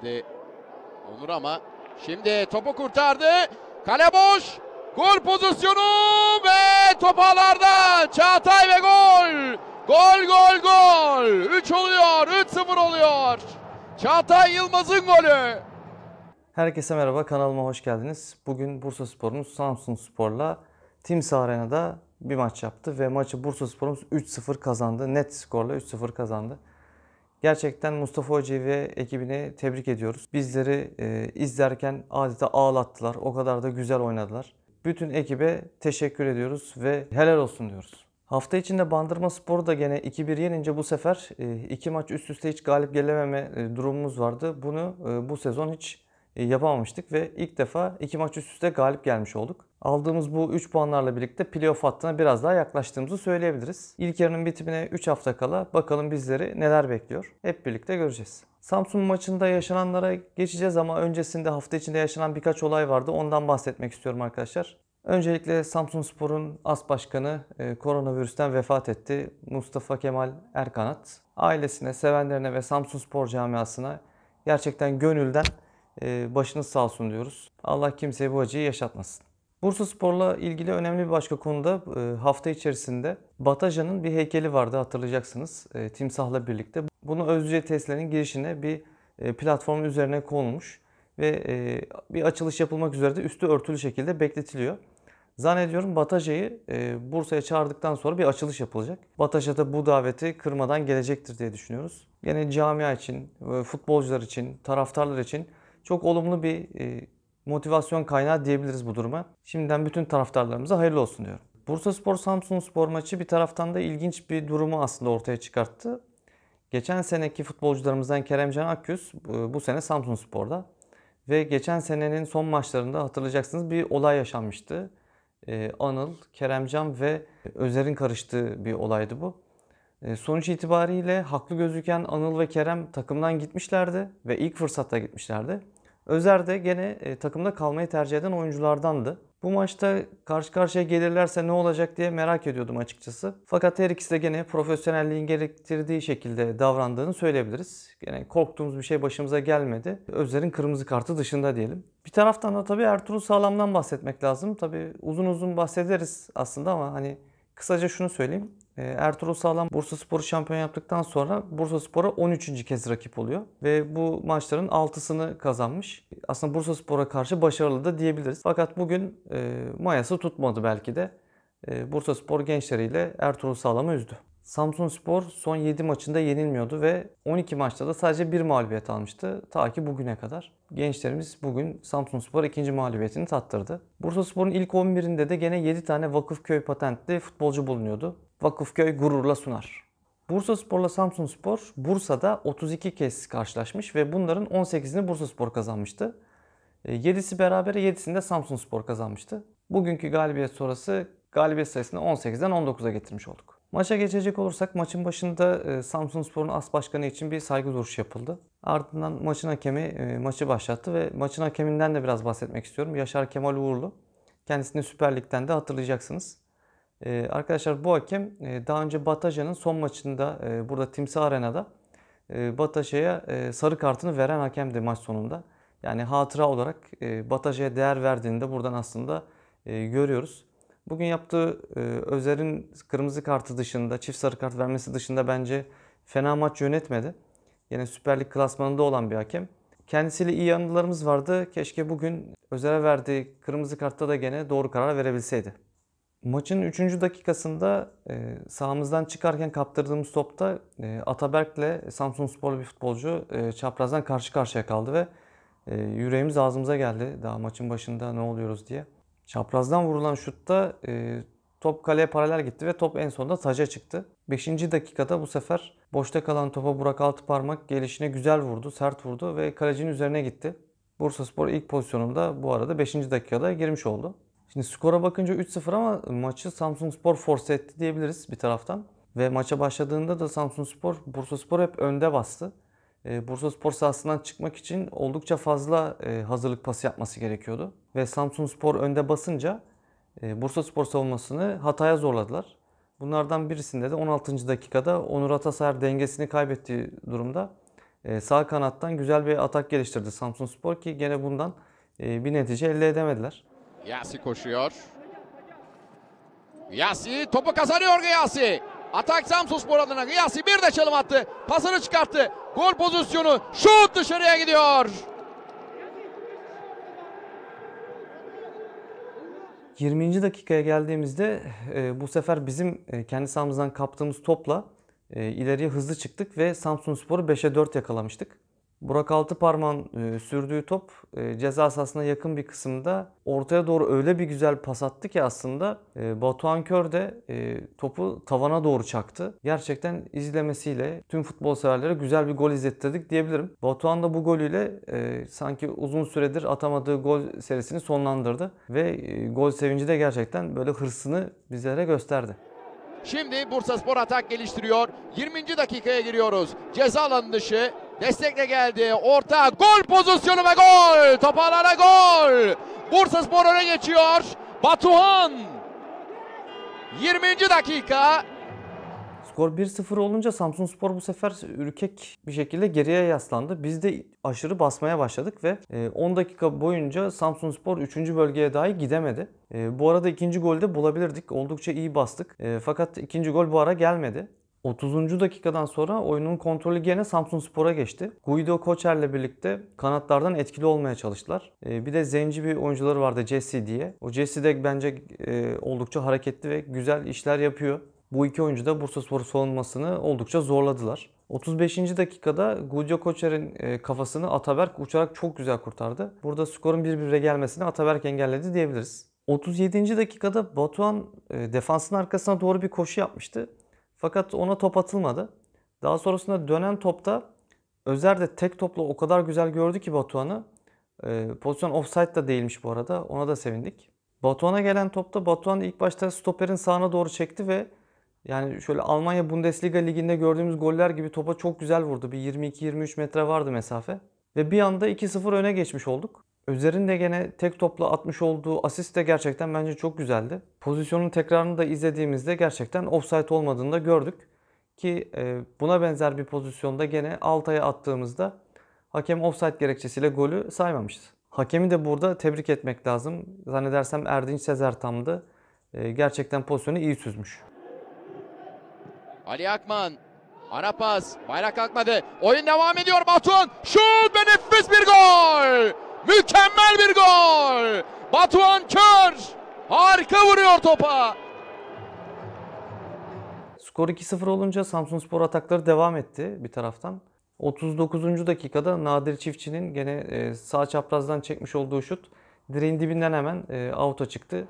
Geldi Onur ama şimdi topu kurtardı. Kale boş. Gol pozisyonu ve top ağlarda. Çağatay ve gol. Gol gol gol. 3 oluyor. 3-0 oluyor. Çağatay Yılmaz'ın golü. Herkese merhaba, kanalıma hoş geldiniz. Bugün Bursaspor'umuz Samsunspor'la Timsah Arena'da bir maç yaptı ve maçı Bursaspor'umuz 3-0 kazandı. Net skorla 3-0 kazandı. Gerçekten Mustafa Hoca'yı ve ekibini tebrik ediyoruz. Bizleri izlerken adeta ağlattılar. O kadar da güzel oynadılar. Bütün ekibe teşekkür ediyoruz ve helal olsun diyoruz. Hafta içinde Bandırmaspor'u da gene 2-1 yenince bu sefer 2 maç üst üste hiç galip gelememe durumumuz vardı. Bunu bu sezon hiç yapamamıştık ve ilk defa 2 maç üst üste galip gelmiş olduk. Aldığımız bu 3 puanlarla birlikte playoff hattına biraz daha yaklaştığımızı söyleyebiliriz. İlk yarının bitimine 3 hafta kala bakalım bizleri neler bekliyor. Hep birlikte göreceğiz. Samsun maçında yaşananlara geçeceğiz ama öncesinde hafta içinde yaşanan birkaç olay vardı. Ondan bahsetmek istiyorum arkadaşlar. Öncelikle Samsunspor'un as başkanı koronavirüsten vefat etti. Mustafa Kemal Erkanat. Ailesine, sevenlerine ve Samsunspor camiasına gerçekten gönülden başınız sağ olsun diyoruz. Allah kimseye bu acıyı yaşatmasın. Bursaspor'la ilgili önemli bir başka konuda hafta içerisinde Bataja'nın bir heykeli vardı, hatırlayacaksınız, timsahla birlikte. Bunu Özcü tesislerinin girişine bir platform üzerine konulmuş ve bir açılış yapılmak üzere de üstü örtülü şekilde bekletiliyor. Zannediyorum Bataja'yı Bursa'ya çağırdıktan sonra bir açılış yapılacak. Bataja da bu daveti kırmadan gelecektir diye düşünüyoruz. Yine camia için, futbolcular için, taraftarlar için çok olumlu bir motivasyon kaynağı diyebiliriz bu duruma. Şimdiden bütün taraftarlarımıza hayırlı olsun diyorum. Bursaspor Samsunspor maçı bir taraftan da ilginç bir durumu aslında ortaya çıkarttı. Geçen seneki futbolcularımızdan Keremcan Akgüz bu sene Samsunspor'da. Ve geçen senenin son maçlarında hatırlayacaksınız bir olay yaşanmıştı. Anıl, Keremcan ve Özer'in karıştığı bir olaydı bu. Sonuç itibariyle haklı gözüken Anıl ve Kerem takımdan gitmişlerdi ve ilk fırsatta gitmişlerdi. Özer de gene takımda kalmayı tercih eden oyunculardandı. Bu maçta karşı karşıya gelirlerse ne olacak diye merak ediyordum açıkçası. Fakat her ikisi de gene profesyonelliğin gerektirdiği şekilde davrandığını söyleyebiliriz. Gene korktuğumuz bir şey başımıza gelmedi. Özer'in kırmızı kartı dışında diyelim. Bir taraftan da tabii Ertuğrul Sağlam'dan bahsetmek lazım. Tabii uzun uzun bahsederiz aslında ama hani kısaca şunu söyleyeyim. Ertuğrul Sağlam Bursaspor'u şampiyon yaptıktan sonra Bursaspor'a 13. kez rakip oluyor. Ve bu maçların 6'sını kazanmış. Aslında Bursaspor'a karşı başarılı da diyebiliriz. Fakat bugün mayası tutmadı belki de. Bursaspor gençleriyle Ertuğrul Sağlam'ı üzdü. Samsunspor son 7 maçında yenilmiyordu ve 12 maçta da sadece bir mağlubiyet almıştı. Ta ki bugüne kadar. Gençlerimiz bugün Samsunspor ikinci mağlubiyetini tattırdı. Bursaspor'un ilk 11'inde de gene 7 tane Vakıfköy patentli futbolcu bulunuyordu. Vakıfköy gururla sunar. Bursaspor'la Samsunspor Bursa'da 32 kez karşılaşmış ve bunların 18'ini Bursaspor kazanmıştı. 7'si berabere, 7'sini de Samsunspor kazanmıştı. Bugünkü galibiyet sonrası galibiyet sayısını 18'den 19'a getirmiş olduk. Maça geçecek olursak maçın başında Samsunspor'un as başkanı için bir saygı duruşu yapıldı. Ardından maçın hakemi maçı başlattı ve maçın hakeminden de biraz bahsetmek istiyorum. Yaşar Kemal Uğurlu. Kendisini Süper Lig'den de hatırlayacaksınız. Arkadaşlar bu hakem daha önce Bataja'nın son maçında burada Timsah Arena'da Bataja'ya sarı kartını veren hakemdi maç sonunda. Yani hatıra olarak Bataja'ya değer verdiğini de buradan aslında görüyoruz. Bugün yaptığı Özer'in kırmızı kartı dışında, çift sarı kart vermesi dışında bence fena maç yönetmedi. Yine Süper Lig klasmanında olan bir hakem. Kendisiyle iyi anılarımız vardı. Keşke bugün Özer'e verdiği kırmızı kartta da gene doğru karar verebilseydi. Maçın 3. dakikasında sahamızdan çıkarken kaptırdığımız topta Ataberk'le Samsunsporlu bir futbolcu çaprazdan karşı karşıya kaldı ve yüreğimiz ağzımıza geldi daha maçın başında ne oluyoruz diye. Çaprazdan vurulan şutta top kaleye paralel gitti ve top en sonunda taca çıktı. 5. dakikada bu sefer boşta kalan topa Burak Altıparmak gelişine güzel vurdu, sert vurdu ve kalecinin üzerine gitti. Bursaspor ilk pozisyonunda bu arada 5. dakikada girmiş oldu. Şimdi skora bakınca 3-0 ama maçı Samsunspor force etti diyebiliriz bir taraftan. Ve maça başladığında da Samsunspor, Bursaspor hep önde bastı. Bursaspor sahasından çıkmak için oldukça fazla hazırlık pası yapması gerekiyordu. Ve Samsunspor önde basınca Bursaspor savunmasını hataya zorladılar. Bunlardan birisinde de 16. dakikada Onur Ataseyer dengesini kaybettiği durumda sağ kanattan güzel bir atak geliştirdi Samsunspor ki gene bundan bir netice elde edemediler. Gıyasi koşuyor. Gıyasi topu kazanıyor Gıyasi. Atak Samsunspor adına. Gıyasi bir de çalım attı. Pasını çıkarttı. Gol pozisyonu. Şut dışarıya gidiyor. 20. dakikaya geldiğimizde bu sefer bizim kendi sahamızdan kaptığımız topla ileriye hızlı çıktık ve Samsunspor'u 5'e 4 yakalamıştık. Burak Altıparmak'ın sürdüğü top ceza sahasına yakın bir kısımda ortaya doğru öyle bir güzel pas attı ki aslında Batuhan Kör de topu tavana doğru çaktı. Gerçekten izlemesiyle tüm futbol severlere güzel bir gol izlettirdik diyebilirim. Batuhan da bu golüyle sanki uzun süredir atamadığı gol serisini sonlandırdı ve gol sevinci de gerçekten böyle hırsını bizlere gösterdi. Şimdi Bursaspor atak geliştiriyor. 20. dakikaya giriyoruz. Ceza alanı dışı. Destekle geldi. Orta gol pozisyonu ve gol. Top ağlara gol. Bursaspor öne geçiyor. Batuhan. 20. dakika. Skor 1-0 olunca Samsunspor bu sefer ürkek bir şekilde geriye yaslandı. Biz de aşırı basmaya başladık ve 10 dakika boyunca Samsunspor 3. bölgeye dahi gidemedi. Bu arada ikinci golü de bulabilirdik. Oldukça iyi bastık. Fakat ikinci gol bu ara gelmedi. 30. dakikadan sonra oyunun kontrolü gene Samsunspor'a geçti. Guido Koçer'le birlikte kanatlardan etkili olmaya çalıştılar. Bir de zenci bir oyuncuları vardı, Jesse diye. O Jesse de bence oldukça hareketli ve güzel işler yapıyor. Bu iki oyuncu da Bursaspor savunmasını oldukça zorladılar. 35. dakikada Guido Koçer'in kafasını Ataberk uçarak çok güzel kurtardı. Burada skorun 1-1'e gelmesini Ataberk engelledi diyebiliriz. 37. dakikada Batuhan defansın arkasına doğru bir koşu yapmıştı. Fakat ona top atılmadı. Daha sonrasında dönen topta Özer de tek topla o kadar güzel gördü ki Batuhan'ı. Pozisyon offside da değilmiş bu arada. Ona da sevindik. Batuhan'a gelen topta Batuhan ilk başta stoperin sağına doğru çekti ve yani şöyle Almanya Bundesliga liginde gördüğümüz goller gibi topa çok güzel vurdu. Bir 22-23 metre vardı mesafe. Ve bir anda 2-0 öne geçmiş olduk. Özer'in de gene tek topla atmış olduğu asist de gerçekten bence çok güzeldi. Pozisyonun tekrarını da izlediğimizde gerçekten offside olmadığını da gördük. Ki buna benzer bir pozisyonda gene Altay'a attığımızda hakem offside gerekçesiyle golü saymamıştı. Hakemi de burada tebrik etmek lazım. Zannedersem Erdinç Sezertam'dı. Gerçekten pozisyonu iyi süzmüş. Ali Akman. Ara pas. Bayrak kalkmadı. Oyun devam ediyor. Batuhan. Şut ve nefis bir gol. Mükemmel bir gol. Batuhan Kör. Harika vuruyor topa. Skor 2-0 olunca Samsunspor atakları devam etti bir taraftan. 39. dakikada Nadir Çiftçi'nin gene sağ çaprazdan çekmiş olduğu şut direğin dibinden hemen out'a çıktı.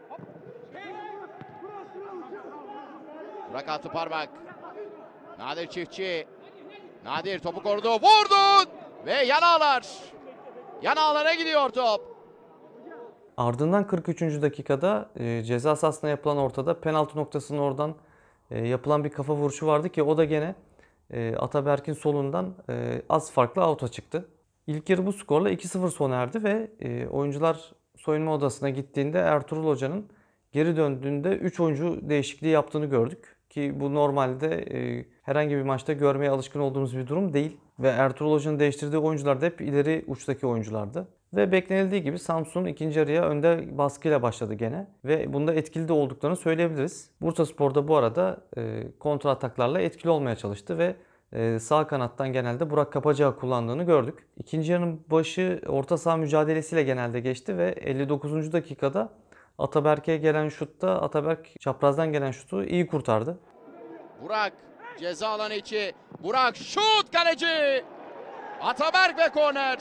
Burak Altıparmak. Nadir Çiftçi. Nadir topu korudu. Vurdu. Ve yan ağlar. Yan ağlara gidiyor top. Ardından 43. dakikada ceza sahasına yapılan ortada penaltı noktasının oradan yapılan bir kafa vuruşu vardı ki o da gene Ataberk'in solundan az farklı out'a çıktı. İlk yarı bu skorla 2-0 sona erdi ve oyuncular soyunma odasına gittiğinde Ertuğrul Hoca'nın geri döndüğünde 3 oyuncu değişikliği yaptığını gördük. Ki bu normalde herhangi bir maçta görmeye alışkın olduğumuz bir durum değil. Ve Ertuğrul Hoca'nın değiştirdiği oyuncular da hep ileri uçtaki oyunculardı. Ve beklenildiği gibi Samsun ikinci yarıya önde baskıyla başladı gene. Ve bunda etkili de olduklarını söyleyebiliriz. Bursaspor'da bu arada kontra ataklarla etkili olmaya çalıştı ve sağ kanattan genelde Burak Kapacak'ı kullandığını gördük. İkinci yarının başı orta saha mücadelesiyle genelde geçti ve 59. dakikada Ataberk'e gelen şutta Ataberk çaprazdan gelen şutu iyi kurtardı. Burak ceza alanı içi. Burak şut kaleci. Ataberk ve korner.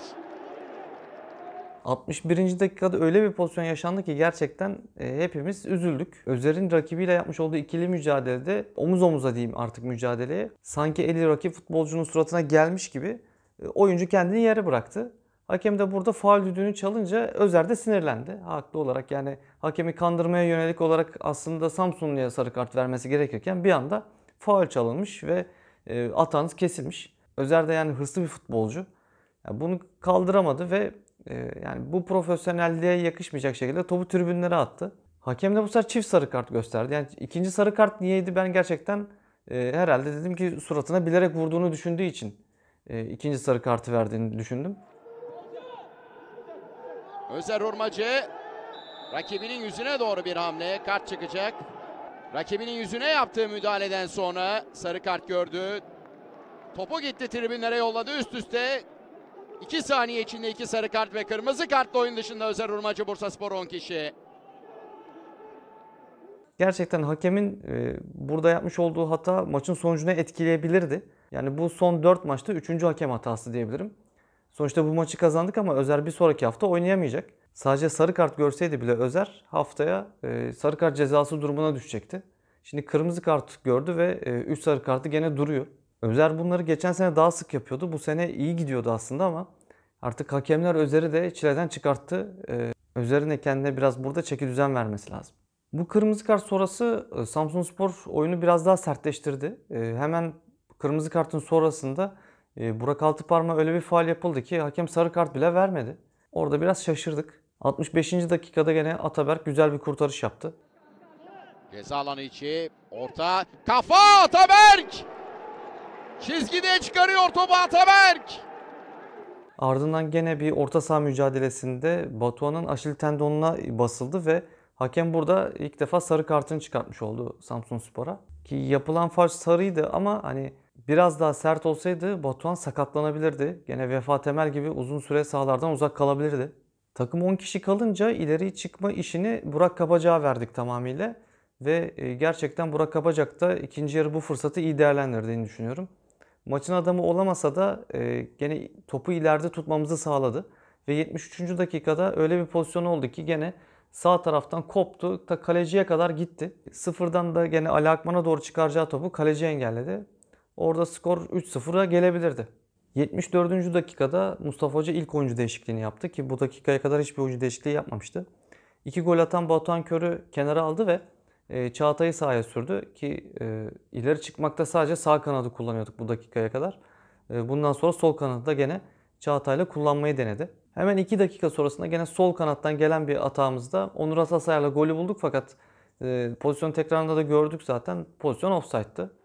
61. dakikada öyle bir pozisyon yaşandı ki gerçekten hepimiz üzüldük. Özer'in rakibiyle yapmış olduğu ikili mücadelede omuz omuza diyeyim artık mücadeleye. Sanki eli rakip futbolcunun suratına gelmiş gibi oyuncu kendini yere bıraktı. Hakem de burada faul düdüğünü çalınca Özer de sinirlendi. Haklı olarak yani hakemi kandırmaya yönelik olarak aslında Samsunlu'ya sarı kart vermesi gerekirken bir anda faul çalınmış ve atağınız kesilmiş. Özer de yani hırslı bir futbolcu. Yani bunu kaldıramadı ve yani bu profesyonelliğe yakışmayacak şekilde topu tribünlere attı. Hakem de bu sefer çift sarı kart gösterdi. Yani ikinci sarı kart niyeydi ben gerçekten herhalde dedim ki suratına bilerek vurduğunu düşündüğü için ikinci sarı kartı verdiğini düşündüm. Özer Hurmacı rakibinin yüzüne doğru bir hamle, kart çıkacak. Rakibinin yüzüne yaptığı müdahaleden sonra sarı kart gördü. Topu gitti, tribünlere yolladı üst üste. 2 saniye içinde 2 sarı kart ve kırmızı kartla oyun dışında Özer Hurmacı, Bursaspor 10 kişi. Gerçekten hakemin burada yapmış olduğu hata maçın sonucunu etkileyebilirdi. Yani bu son 4 maçta 3. hakem hatası diyebilirim. Sonuçta bu maçı kazandık ama Özer bir sonraki hafta oynayamayacak. Sadece sarı kart görseydi bile Özer haftaya sarı kart cezası durumuna düşecekti. Şimdi kırmızı kart gördü ve 3 sarı kartı gene duruyor. Özer bunları geçen sene daha sık yapıyordu. Bu sene iyi gidiyordu aslında ama artık hakemler Özer'i de çileden çıkarttı. Özer'in de kendine biraz burada çekidüzen vermesi lazım. Bu kırmızı kart sonrası Samsunspor oyunu biraz daha sertleştirdi. Hemen kırmızı kartın sonrasında Burak Altıparmak'a öyle bir faul yapıldı ki hakem sarı kart bile vermedi. Orada biraz şaşırdık. 65. dakikada gene Ataberk güzel bir kurtarış yaptı. Ceza alanı içi, orta, kafa Ataberk! Çizgide çıkarıyor topu Ataberk! Ardından gene bir orta saha mücadelesinde Batuhan'ın Aşil tendonuna basıldı ve hakem burada ilk defa sarı kartını çıkartmış oldu Samsunspor'a. Ki yapılan faul sarıydı ama hani biraz daha sert olsaydı Batuhan sakatlanabilirdi. Gene Vefa Temel gibi uzun süre sahalardan uzak kalabilirdi. Takım 10 kişi kalınca ileri çıkma işini Burak Kabacak'a verdik tamamıyla. Ve gerçekten Burak Kabacak da ikinci yarı bu fırsatı iyi değerlendirdiğini düşünüyorum. Maçın adamı olamasa da gene topu ileride tutmamızı sağladı. Ve 73. dakikada öyle bir pozisyon oldu ki gene sağ taraftan koptu, ta kaleciye kadar gitti. Sıfırdan da gene Ali Akman'a doğru çıkaracağı topu kaleci engelledi. Orada skor 3-0'a gelebilirdi. 74. dakikada Mustafa Hoca ilk oyuncu değişikliğini yaptı ki bu dakikaya kadar hiçbir oyuncu değişikliği yapmamıştı. 2 gol atan Batuhan Kör'ü kenara aldı ve Çağatay'ı sahaya sürdü ki ileri çıkmakta sadece sağ kanadı kullanıyorduk bu dakikaya kadar. Bundan sonra sol kanadı da gene Çağatay'la kullanmayı denedi. Hemen 2 dakika sonrasında gene sol kanattan gelen bir atağımızda Onur Atasayar'la golü bulduk fakat pozisyon tekrarında da gördük zaten. Pozisyon ofsayttı.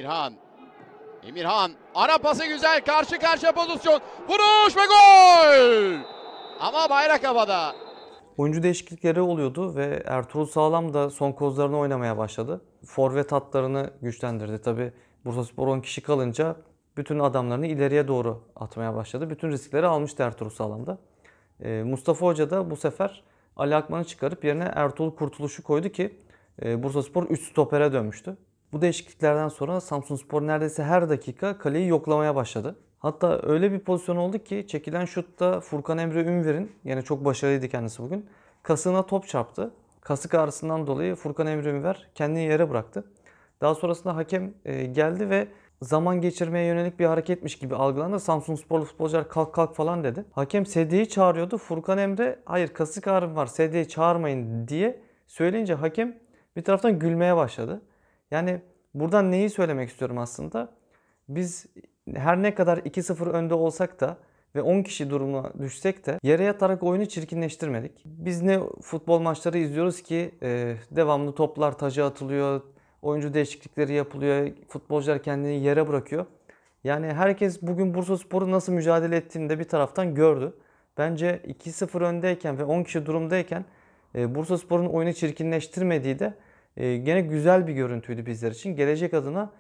Emirhan, ara pası güzel, karşı karşıya pozisyon, vuruş ve gol! Ama bayrak havada. Oyuncu değişiklikleri oluyordu ve Ertuğrul Sağlam da son kozlarını oynamaya başladı. Forvet hatlarını güçlendirdi. Tabi Bursaspor 10 kişi kalınca bütün adamlarını ileriye doğru atmaya başladı. Bütün riskleri almıştı Ertuğrul Sağlam da. Mustafa Hoca da bu sefer Ali Akman'ı çıkarıp yerine Ertuğrul Kurtuluş'u koydu ki Bursaspor 3 stopere dönmüştü. Bu değişikliklerden sonra Samsunspor neredeyse her dakika kaleyi yoklamaya başladı. Hatta öyle bir pozisyon oldu ki çekilen şutta Furkan Emre Ünver'in, yani çok başarılıydı kendisi bugün, kasığına top çarptı. Kasık ağrısından dolayı Furkan Emre Ünver kendini yere bıraktı. Daha sonrasında hakem geldi ve zaman geçirmeye yönelik bir hareketmiş gibi algılandı. Samsunsporlu futbolcular kalk kalk falan dedi. Hakem sedyeyi çağırıyordu. Furkan Emre hayır kasık ağrım var sedyeyi çağırmayın diye söyleyince hakem bir taraftan gülmeye başladı. Yani buradan neyi söylemek istiyorum aslında? Biz her ne kadar 2-0 önde olsak da ve 10 kişi durumuna düşsek de yere yatarak oyunu çirkinleştirmedik. Biz ne futbol maçları izliyoruz ki devamlı toplar taca atılıyor, oyuncu değişiklikleri yapılıyor, futbolcular kendini yere bırakıyor. Yani herkes bugün Bursaspor'un nasıl mücadele ettiğini de bir taraftan gördü. Bence 2-0 öndeyken ve 10 kişi durumdayken Bursaspor'un oyunu çirkinleştirmediği de gene güzel bir görüntüydü bizler için. Gelecek adına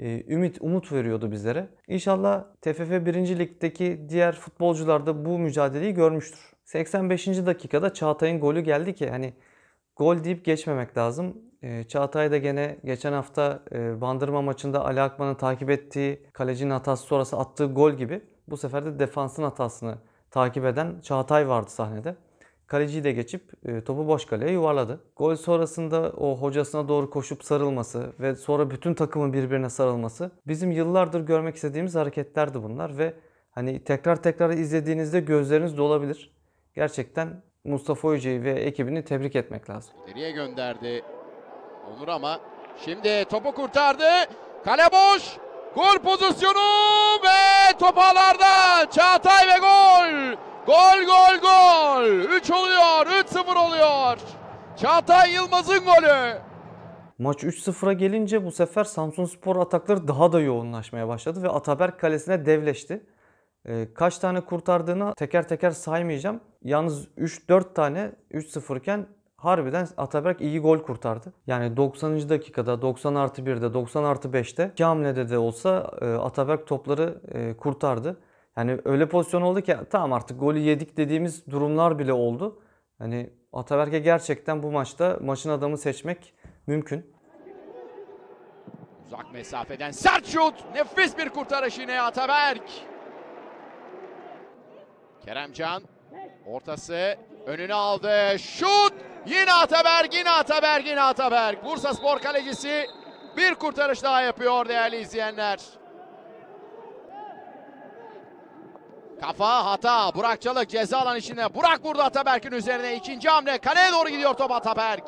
umut veriyordu bizlere. İnşallah TFF 1. Lig'deki diğer futbolcular da bu mücadeleyi görmüştür. 85. dakikada Çağatay'ın golü geldi ki hani gol deyip geçmemek lazım. Çağatay da gene geçen hafta Bandırma maçında Ali Akman'ın takip ettiği kalecinin hatası sonrası attığı gol gibi bu sefer de defansın hatasını takip eden Çağatay vardı sahnede. Kaleciyi de geçip topu boş kaleye yuvarladı. Gol sonrasında o hocasına doğru koşup sarılması ve sonra bütün takımın birbirine sarılması bizim yıllardır görmek istediğimiz hareketlerdi bunlar ve hani tekrar izlediğinizde gözleriniz dolabilir. Gerçekten Mustafa Hoca'yı ve ekibini tebrik etmek lazım. İleriye gönderdi Onur ama şimdi topu kurtardı. Kale boş. Gol pozisyonu ve top ağlarda. Çağatay ve gol. Gol. 3 oluyor. 3-0 oluyor. Çağatay Yılmaz'ın golü. Maç 3-0'a gelince bu sefer Samsunspor atakları daha da yoğunlaşmaya başladı ve Ataberk kalesine devleşti. Kaç tane kurtardığını teker teker saymayacağım. Yalnız 3-4 tane 3-0 iken harbiden Ataberk iyi gol kurtardı. Yani 90. dakikada, 90+1'de, 90+5'te 2 hamlede de olsa Ataberk topları kurtardı. Yani öyle pozisyon oldu ki tamam artık golü yedik dediğimiz durumlar bile oldu. Hani Ataberk'e gerçekten bu maçta maçın adamı seçmek mümkün. Uzak mesafeden sert şut. Nefis bir kurtarış yine Ataberk. Keremcan ortası önüne aldı. Şut. Yine Ataberk, yine Ataberk, yine Ataberk. Bursaspor kalecisi bir kurtarış daha yapıyor değerli izleyenler. Kafa hata. Burak Çalık ceza alan içinde. Burak vurdu Ataberk'in üzerine. İkinci hamle. Kaleye doğru gidiyor top Ataberk.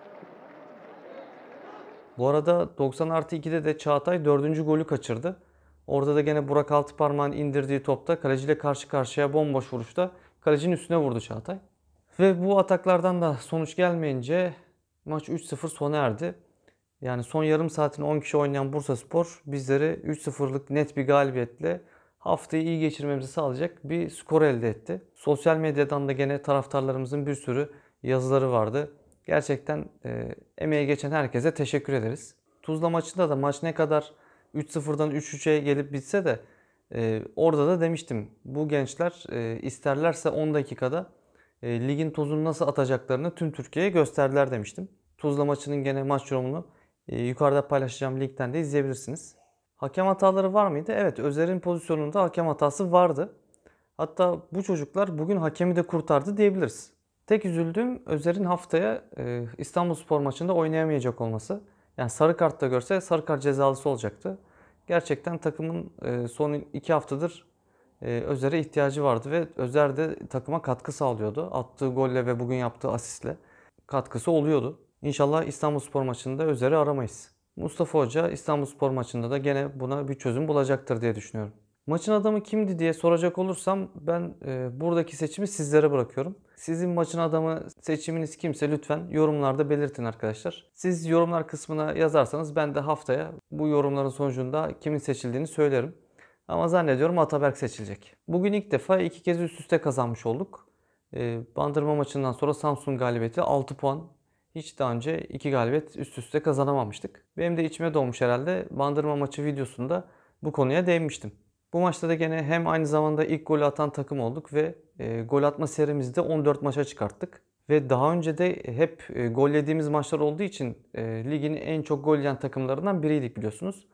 Bu arada 90+2'de de Çağatay 4. golü kaçırdı. Orada da gene Burak Altıparmak'ın indirdiği topta kaleciyle karşı karşıya bomboş vuruşta kalecinin üstüne vurdu Çağatay. Ve bu ataklardan da sonuç gelmeyince maç 3-0 sona erdi. Yani son yarım saatini 10 kişi oynayan Bursaspor bizleri 3-0'lık net bir galibiyetle haftayı iyi geçirmemizi sağlayacak bir skor elde etti. Sosyal medyadan da gene taraftarlarımızın bir sürü yazıları vardı. Gerçekten emeği geçen herkese teşekkür ederiz. Tuzla maçında da maç ne kadar 3-0'dan 3-3'e gelip bitse de orada da demiştim. Bu gençler isterlerse 10 dakikada ligin tozunu nasıl atacaklarını tüm Türkiye'ye gösterdiler demiştim. Tuzla maçının gene maç yorumunu yukarıda paylaşacağım linkten de izleyebilirsiniz. Hakem hataları var mıydı? Evet, Özer'in pozisyonunda hakem hatası vardı. Hatta bu çocuklar bugün hakemi de kurtardı diyebiliriz. Tek üzüldüğüm Özer'in haftaya İstanbulspor maçında oynayamayacak olması. Yani sarı kart da görse sarı kart cezalısı olacaktı. Gerçekten takımın son 2 haftadır Özer'e ihtiyacı vardı ve Özer de takıma katkı sağlıyordu. Attığı golle ve bugün yaptığı asistle katkısı oluyordu. İnşallah İstanbulspor maçında Özer'i aramayız. Mustafa Hoca İstanbulspor maçında da gene buna bir çözüm bulacaktır diye düşünüyorum. Maçın adamı kimdi diye soracak olursam ben buradaki seçimi sizlere bırakıyorum. Sizin maçın adamı seçiminiz kimse lütfen yorumlarda belirtin arkadaşlar. Siz yorumlar kısmına yazarsanız ben de haftaya bu yorumların sonucunda kimin seçildiğini söylerim. Ama zannediyorum Ataberk seçilecek. Bugün ilk defa 2 kez üst üste kazanmış olduk. Bandırma maçından sonra Samsun galibiyeti 6 puan. Hiç daha önce 2 galibiyet üst üste kazanamamıştık. Benim de içime doğmuş herhalde. Bandırma maçı videosunda bu konuya değinmiştim. Bu maçta da gene hem aynı zamanda ilk golü atan takım olduk ve gol atma serimizi de 14 maça çıkarttık. Ve daha önce de hep gol yediğimiz maçlar olduğu için ligin en çok gol yiyen takımlarından biriydik biliyorsunuz.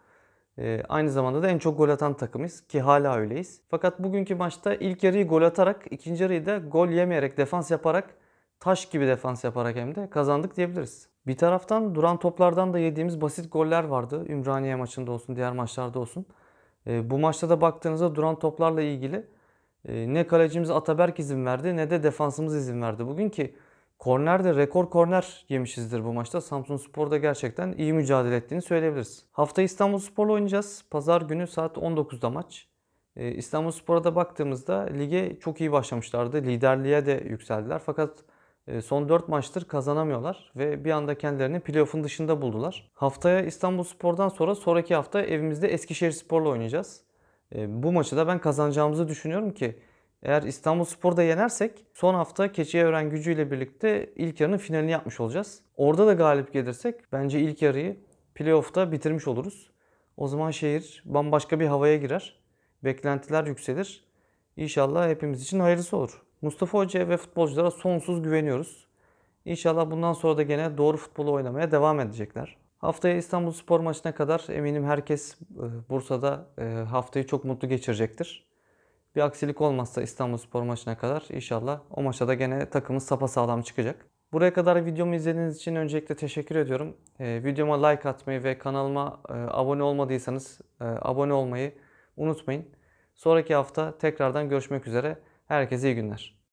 Aynı zamanda da en çok gol atan takımız ki hala öyleyiz. Fakat bugünkü maçta ilk yarıyı gol atarak, ikinci yarıyı da gol yemeyerek, defans yaparak, taş gibi defans yaparak hem de kazandık diyebiliriz. Bir taraftan duran toplardan da yediğimiz basit goller vardı. Ümraniye maçında olsun, diğer maçlarda olsun. Bu maçta da baktığınızda duran toplarla ilgili ne kalecimiz Ataberk izin verdi ne de defansımız izin verdi. Bugün ki kornerde rekor korner yemişizdir bu maçta. Samsunspor da gerçekten iyi mücadele ettiğini söyleyebiliriz. Hafta İstanbulspor'la oynayacağız. Pazar günü saat 19'da maç. İstanbulspor'a da baktığımızda lige çok iyi başlamışlardı. Liderliğe de yükseldiler. Fakat son 4 maçtır kazanamıyorlar ve bir anda kendilerini playoff'un dışında buldular. Haftaya İstanbulspor'dan sonra sonraki hafta evimizde Eskişehirspor'la oynayacağız. Bu maçı da ben kazanacağımızı düşünüyorum ki eğer İstanbulspor'u da yenersek son hafta Keçiören Gücü'yle birlikte ilk yarının finalini yapmış olacağız. Orada da galip gelirsek bence ilk yarıyı playoff'ta bitirmiş oluruz. O zaman şehir bambaşka bir havaya girer. Beklentiler yükselir. İnşallah hepimiz için hayırlısı olur. Mustafa Hoca'ya ve futbolculara sonsuz güveniyoruz. İnşallah bundan sonra da gene doğru futbolu oynamaya devam edecekler. Haftaya İstanbulspor maçına kadar eminim herkes Bursa'da haftayı çok mutlu geçirecektir. Bir aksilik olmazsa İstanbulspor maçına kadar inşallah o maçta da gene takımımız sapasağlam çıkacak. Buraya kadar videomu izlediğiniz için öncelikle teşekkür ediyorum. Videoma like atmayı ve kanalıma abone olmadıysanız abone olmayı unutmayın. Sonraki hafta tekrardan görüşmek üzere. Herkese iyi günler.